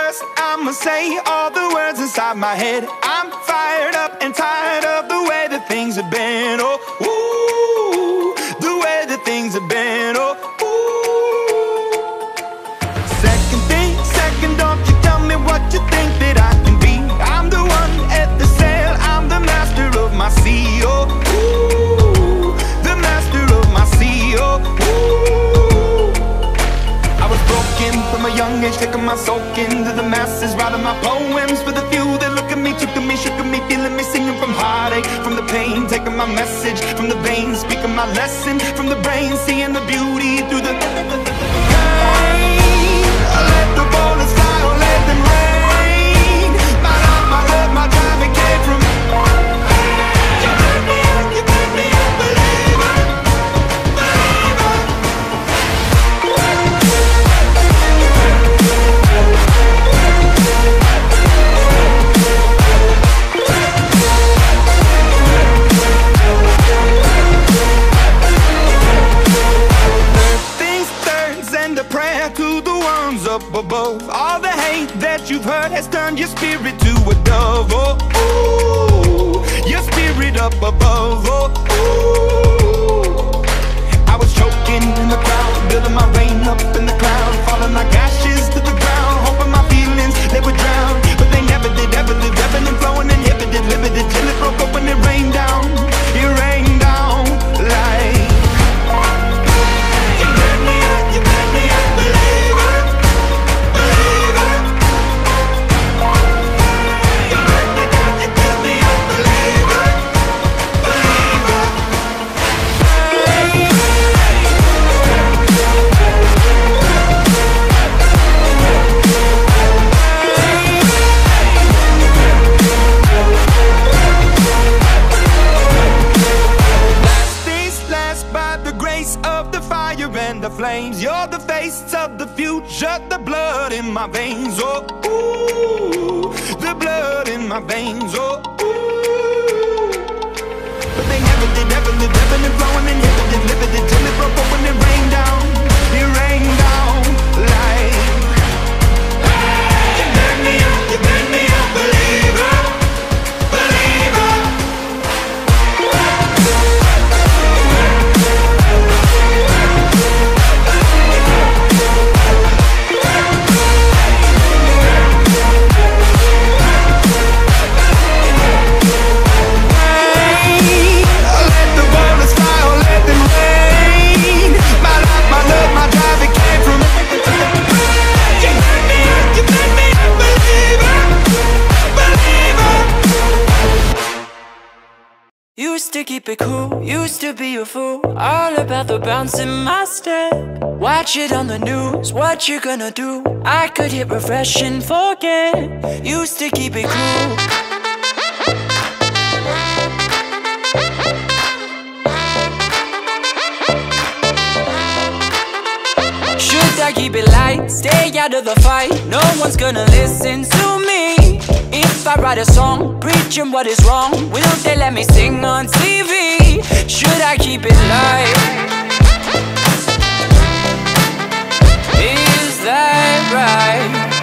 first, I'ma say all the words inside my head. I'm fired up and tired of the way that things have been. Oh, ooh, the way that things have been. Oh, ooh. Second thing, second, don't you tell me what you think that I can be. I'm the one at the sail, I'm the master of my sea. Oh, ooh, the master of my sea. Oh, ooh. I was broken from a young age, taking my soul into the masses, writing my poems for the few that look at me, took to me, shook at me, feeling me, singing from heartache, from the pain, taking my message from the veins, speaking my lesson from the brain, seeing the beauty through the pain. Let the bullets fly or let them rain. My love, my love, my drive, it came from you turn me up, you turn me up, believer, believer. Things, thirds, and a prayer to the ones up above. All the hate that you've heard has turned your spirit to a dove. Oh, ooh, your spirit up above. Oh, ooh. I was choking in the crowd, building my rain up in the cloud, falling like ashes to the ground, hoping my feelings they would drown, but they never did. Ever lived, ebbing and flowing, inhibited, limited, till it broke open and rained down. It rained down like you turn me up, you turn me up, believer, believer. You turn me down, you turn me up, believer, believer. Things last by the grace of the fire and the flames. You're the face of the future, the blood in my veins. Oh, ooh, the blood in my veins. Oh, ooh. But they never did, ever lived, ebbing and flowing, inhibited, limited, till it broke open and rained down. It rained down like you burn me up, you burn me up, believer, believer. Let the bullets fly or let them rain. My life, my love, my drive, it came from you burn me up, you burn me up, believer, believer. Used to keep it cool, used to be a fool, all about the bounce in my step. Watch it on the news, what you gonna do? I could hit refresh and forget. Used to keep it cool. Should I keep it light, stay out of the fight? No one's gonna listen to me. If I write a song, preaching what is wrong, will they let me sing on TV? Should I keep it light? Is that right?